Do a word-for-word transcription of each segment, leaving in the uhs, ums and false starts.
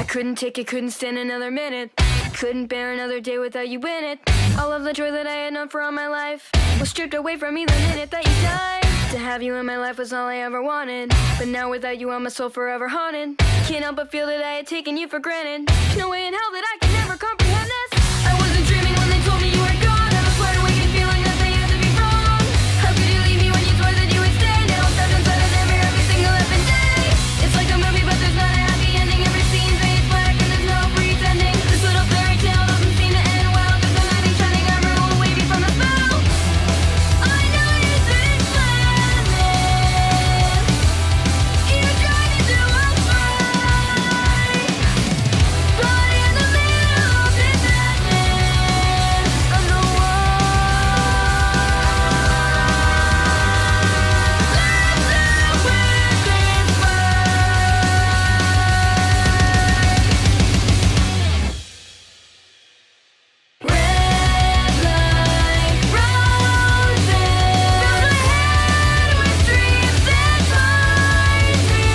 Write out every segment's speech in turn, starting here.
I couldn't take it, couldn't stand another minute. Couldn't bear another day without you in it. All of the joy that I had known for all my life was stripped away from me the minute that you died. To have you in my life was all I ever wanted, but now without you I'm my soul forever haunted. Can't help but feel that I had taken you for granted. There's no way in hell that I can ever comprehend this. I wasn't dreaming when they told me you were gone. I was wide awake and feeling that they had to be wrong. How could you leave me when you swore that you would stay? Now I'm trapped inside of every, every single effing day. It's like a movie but there's not a happy ending. Every scene fades black and there's no pretending. This little fairy tale doesn't seem to end well. There's a knight in shining armor who will wave you from the spell. I know you didn't plan this. You tried to do what's right, but in the middle of this madness, I'm the one. Let's not win this fight. Red like roses, fills my head with dreams that bind me.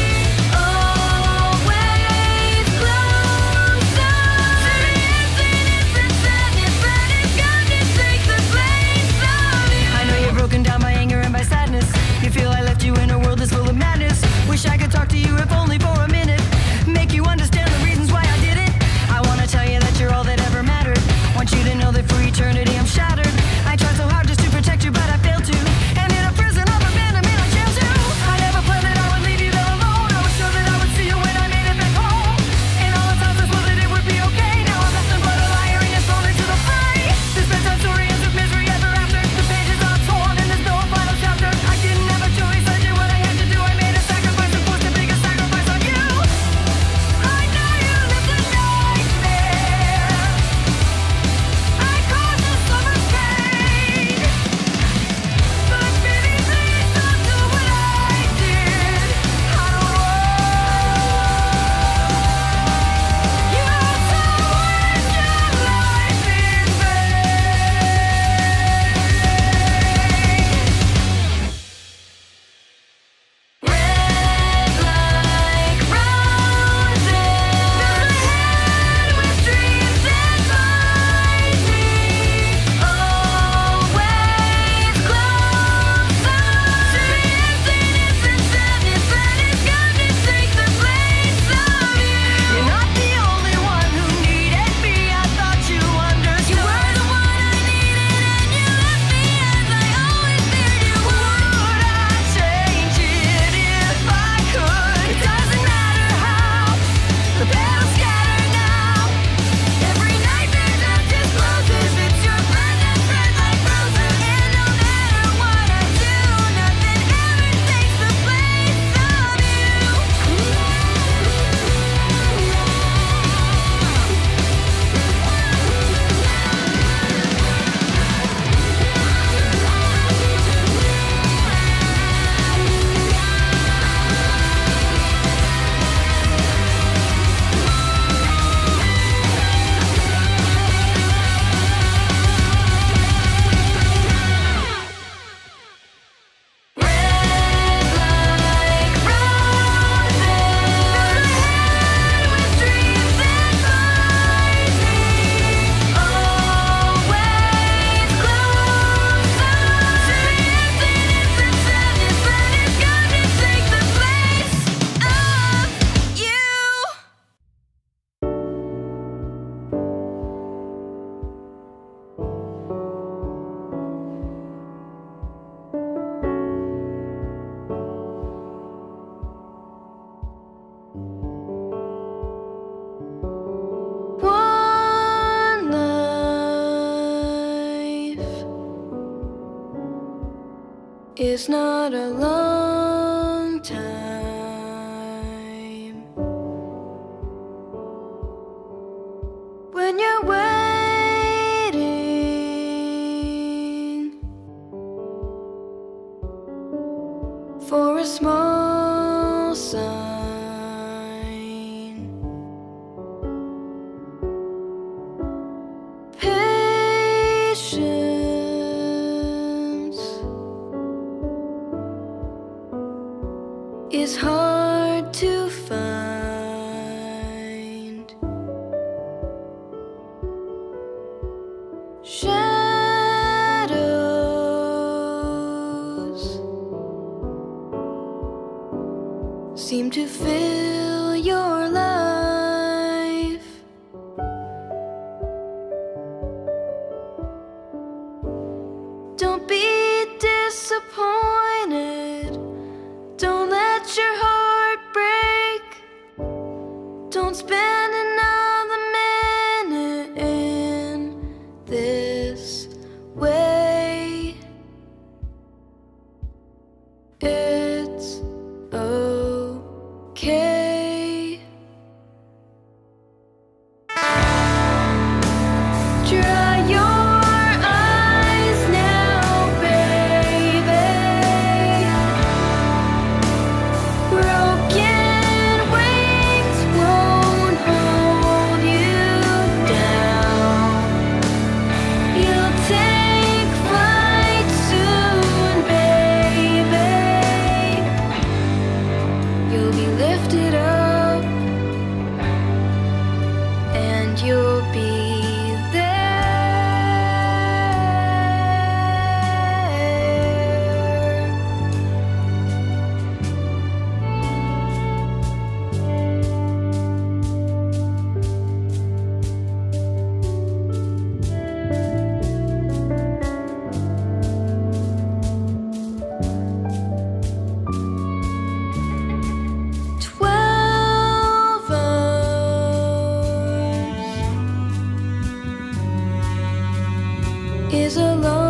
Always closer to the emptiness and sadness that has come to take the place of you. I know you're broken down by anger and by sadness. You feel I left you in a world that's full of madness. Wish I could talk to you if only for a minute. Make you understand the reasons why I did it. I wanna tell you that you're all that ever mattered. Want you to know that for eternity I'm shattered. I tried so hard just to protect you, but I failed to. And in a prison of abandonment I jailed you. I never planned that I would leave you there alone. I was sure that I would see you when I made it back home. And all the times I swore that it would be okay. Now I'm nothing but a liar and it's thrown into the fray. This bedtime story ends with misery ever after. The pages are torn and there's no final chapter. I didn't have a choice, I did what I had to do. I made a sacrifice and forced a bigger sacrifice on you. I know you lived a nightmare. I caused you so much pain. But baby, please don't do what I did. I don't want you to waste your life in vain. Red like roses, fills my head with dreams that bind me. Always closer to the emptiness and sadness that has come to take the place of you. You're not the only one who needed me. I thought you understood. You were the one I needed and you left me as I always feared you would. Would I change it if I could? It doesn't matter how. The battle's scattered now. Every nightmare that discloses it's your blood that's red like roses. And no matter what I do, nothing ever takes the place of you. Red like roses, fills my head with dreams that bind me. Always closer to the emptiness and sadness that has come to take the place of you. One life is not a long time when you're waiting for a small sign. Patience Don't spend another minute in this way. It's okay. Dry your eyes now, baby. Broken wings won't hold you down. You'll take flight soon, baby. You'll be lifted up, and you'll be twelve hours is a long